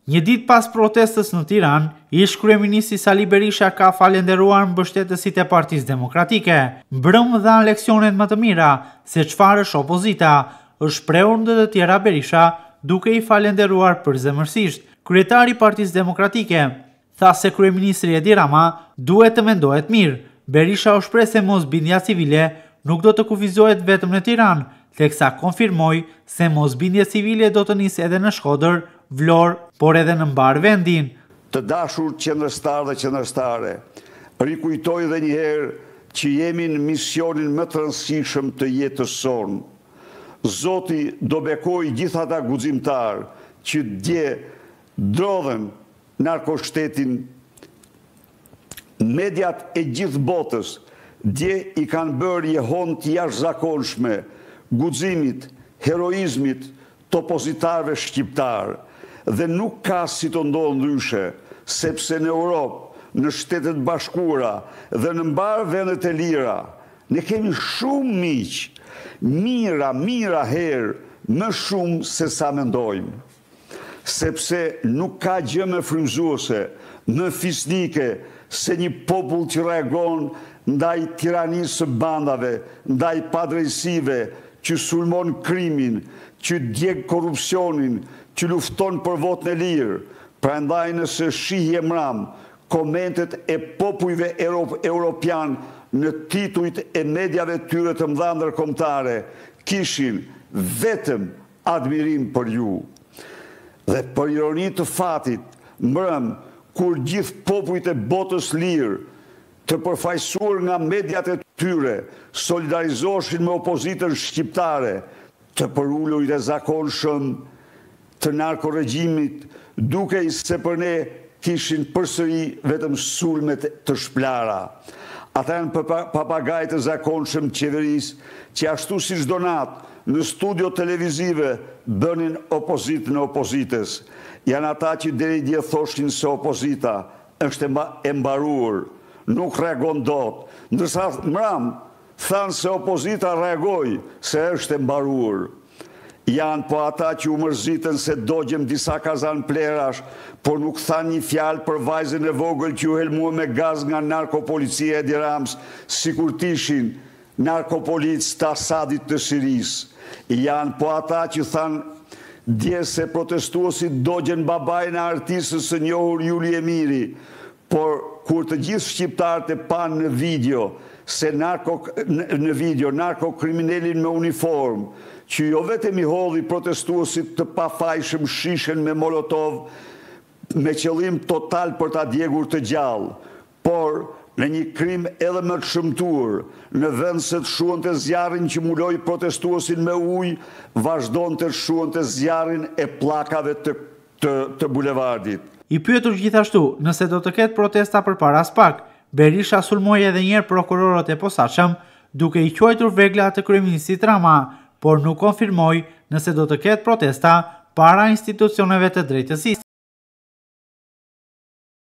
Një ditë pas protestës në Tiranë, ish kryeministri Sali Berisha ka falenderuar mbështetësit e Partisë Demokratike. Mbrëm dhanë leksionet më të mira se çfarë është opozita, është shprehur ndër të tjera Berisha, duke i falenderuar përzemërsisht. Kryetari i Partisë Demokratike tha se kryeministri Edi Rama duhet të mendohet mirë. Berisha u shpreh se mosbindja civile nuk do të kufizohet vetëm në Tiranë, teksa konfirmoi se mosbindja civile do të nisë edhe në Shkodër, Vlorë, por edhe në mbar vendin. Të dashur qendrështar dhe qendrështare, rikujtoj edhe një herë që jemi në misionin më të rëndësishëm të jetës sonë. Zoti do bekoj gjithë ata guximtar që dje drodhen narkoshtetin. Mediat e gjithë botës dje i kanë bërë jehon të jashtëzakonshme guximit, heroizmit të opozitarëve shqiptar. Dhe nuk ka si të ndodhë ndryshe, sepse në Europë, në Shtetet Bashkuara dhe në mbar vendet e lira, ne kemi shumë miq, mira herë, më shumë se sa mendojmë. Sepse nuk ka gjë më frymëzuese, më fisnike se një popull që reagon ndaj tiranisë së bandave, ndaj padrejësive, që sulmon krimin, që djeg korrupsionin, që lufton për votën e lirë. Prandaj nëse shihje mram komentet e popujve europian në titujt e mediave tyre të mëdha ndërkombëtare, kishin vetëm admirim për ju. Dhe për ironi të fatit, mbrëm, kur gjithë popujt e botës lirë, të përfaqësuar nga mediat e tyre, solidarizoshin me opozitën shqiptare, të përullur e zakonshëm të narkoregjimit, duke i se për ne kishin përsëri vetëm sulmet të shplara. Ata janë papagajt e zakonshëm qeverisë, që ashtu si çdo natë në studio televizive bënin opozit në opozitës. Janë ata që deri dje thoshin se opozita është e mbaruar, nuk reagon dot, ndërsa mram thanë se opozita reagoi se është e mbaruar. Janë po ata që u mërzitën se dogjëm disa kazan plerash, por nuk thanë një fjalë për vajzën e vogël që u helmua me gaz nga narkopolicia Edi Ramës, sikur tishin narkopolicë të Asadit të Sirisë. Janë po ata që thanë dje se protestuosit dogjen babajnë e artistës së njohur Juli Emiri, por kur të gjithë shqiptarët e panë në video narkokriminalin me uniform, që jo vetëm i hodhi protestuosit të pafajshëm shishen me molotov me qëllim total për ta djegur të gjallë, por në një krim edhe më të shëmtuar, në vend se të shuante zjarrin që mbuloi protestuosin me ujë, vazhdonte të shuante zjarrin e pllakave të bulevardit. I pyetur gjithashtu nëse do të ketë protesta përpara SPAK, Berisha sulmoi edhe një herë prokurorët e posaçëm, duke i quajtur vegla të kryeministit Rama, por nuk konfirmoi nëse do të ketë protesta para institucioneve të drejtësisë.